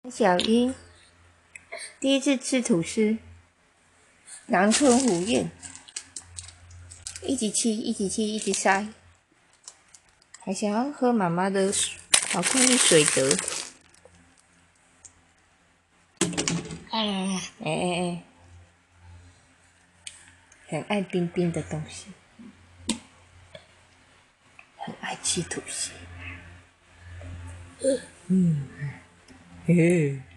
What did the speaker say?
小英第一次吃吐司，狼吞虎咽，一直吃，一直吃，一直塞，还想要喝妈妈的巧克力水得。很爱冰冰的东西，很爱吃吐司。嘿。